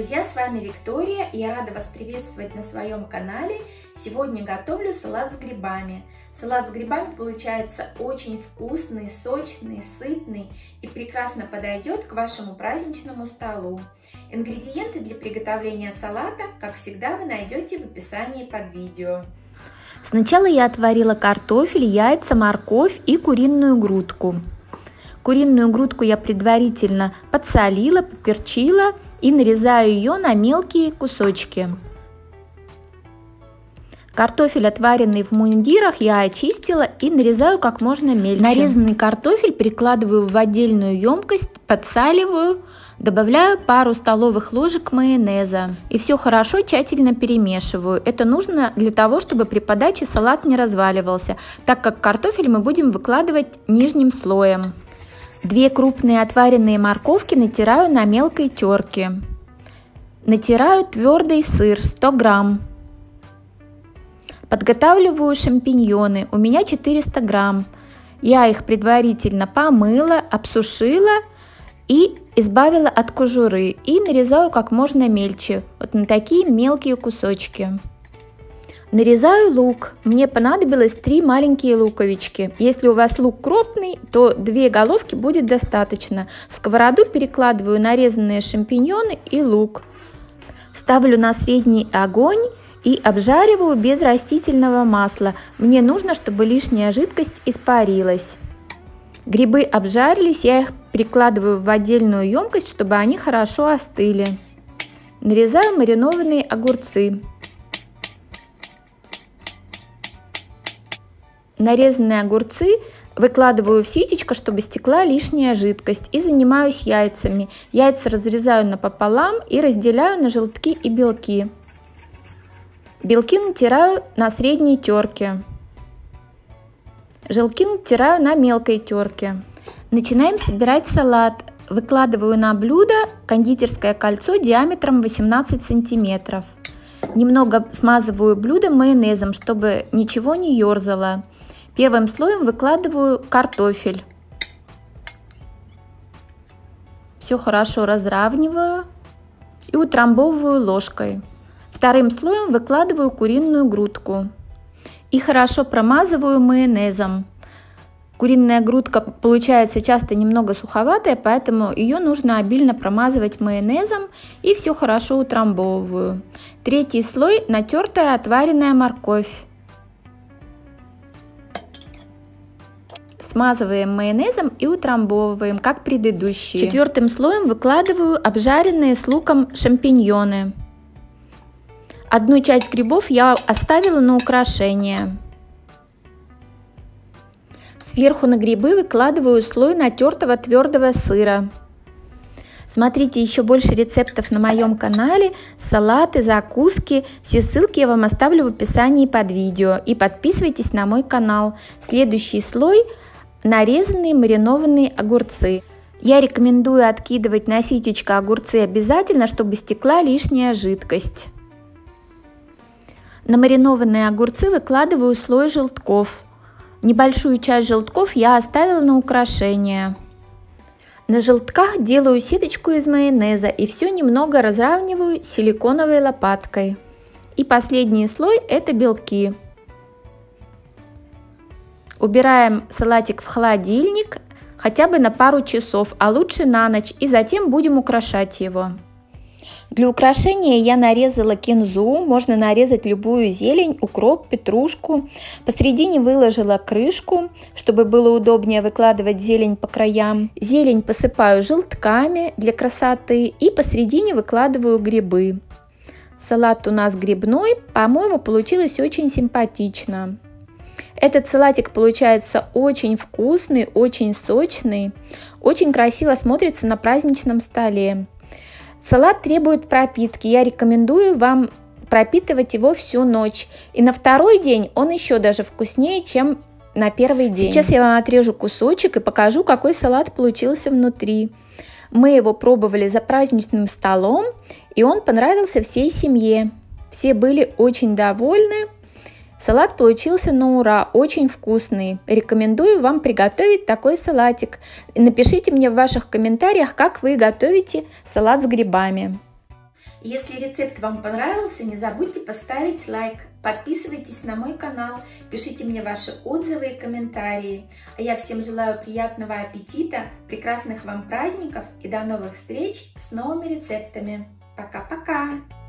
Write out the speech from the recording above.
Друзья, с вами Виктория, и я рада вас приветствовать на своем канале. Сегодня готовлю салат с грибами. Салат с грибами получается очень вкусный, сочный, сытный и прекрасно подойдет к вашему праздничному столу. Ингредиенты для приготовления салата, как всегда, вы найдете в описании под видео. Сначала я отварила картофель, яйца, морковь и куриную грудку. Куриную грудку я предварительно подсолила, поперчила и нарезаю ее на мелкие кусочки. Картофель, отваренный в мундирах, я очистила и нарезаю как можно мельче. Нарезанный картофель перекладываю в отдельную емкость, подсаливаю, добавляю пару столовых ложек майонеза и все хорошо тщательно перемешиваю. Это нужно для того, чтобы при подаче салат не разваливался, так как картофель мы будем выкладывать нижним слоем. 2 крупные отваренные морковки натираю на мелкой терке. Натираю твердый сыр 100 грамм. Подготавливаю шампиньоны, у меня 400 грамм. Я их предварительно помыла, обсушила и избавила от кожуры. И нарезаю как можно мельче, вот на такие мелкие кусочки. Нарезаю лук. Мне понадобилось 3 маленькие луковички. Если у вас лук крупный, то 2 головки будет достаточно. В сковороду перекладываю нарезанные шампиньоны и лук. Ставлю на средний огонь и обжариваю без растительного масла. Мне нужно, чтобы лишняя жидкость испарилась. Грибы обжарились, я их перекладываю в отдельную емкость, чтобы они хорошо остыли. Нарезаю маринованные огурцы. Нарезанные огурцы выкладываю в ситечко, чтобы стекла лишняя жидкость, и занимаюсь яйцами. Яйца разрезаю напополам и разделяю на желтки и белки. Белки натираю на средней терке. Желтки натираю на мелкой терке. Начинаем собирать салат. Выкладываю на блюдо кондитерское кольцо диаметром 18 сантиметров. Немного смазываю блюдо майонезом, чтобы ничего не ерзало. Первым слоем выкладываю картофель. Все хорошо разравниваю и утрамбовываю ложкой. Вторым слоем выкладываю куриную грудку и хорошо промазываю майонезом. Куриная грудка получается часто немного суховатая, поэтому ее нужно обильно промазывать майонезом и все хорошо утрамбовываю. Третий слой – натертая отваренная морковь. Смазываем майонезом и утрамбовываем, как предыдущие. Четвертым слоем выкладываю обжаренные с луком шампиньоны. Одну часть грибов я оставила на украшение. Сверху на грибы выкладываю слой натертого твердого сыра. Смотрите еще больше рецептов на моем канале, салаты, закуски. Все ссылки я вам оставлю в описании под видео. И подписывайтесь на мой канал. Следующий слой – нарезанные маринованные огурцы. Я рекомендую откидывать на ситечко огурцы обязательно, чтобы стекла лишняя жидкость. На маринованные огурцы выкладываю слой желтков. Небольшую часть желтков я оставила на украшение. На желтках делаю сеточку из майонеза и все немного разравниваю силиконовой лопаткой. И последний слой – это белки. Убираем салатик в холодильник хотя бы на пару часов, а лучше на ночь, и затем будем украшать его. Для украшения я нарезала кинзу, можно нарезать любую зелень, укроп, петрушку. Посередине выложила крышку, чтобы было удобнее выкладывать зелень по краям. Зелень посыпаю желтками для красоты и посередине выкладываю грибы. Салат у нас грибной, по-моему, получилось очень симпатично. Этот салатик получается очень вкусный, очень сочный, очень красиво смотрится на праздничном столе. Салат требует пропитки, я рекомендую вам пропитывать его всю ночь. И на второй день он еще даже вкуснее, чем на первый день. Сейчас я вам отрежу кусочек и покажу, какой салат получился внутри. Мы его пробовали за праздничным столом, и он понравился всей семье. Все были очень довольны. Салат получился на ура, очень вкусный. Рекомендую вам приготовить такой салатик. Напишите мне в ваших комментариях, как вы готовите салат с грибами. Если рецепт вам понравился, не забудьте поставить лайк, подписывайтесь на мой канал, пишите мне ваши отзывы и комментарии. А я всем желаю приятного аппетита, прекрасных вам праздников и до новых встреч с новыми рецептами. Пока-пока!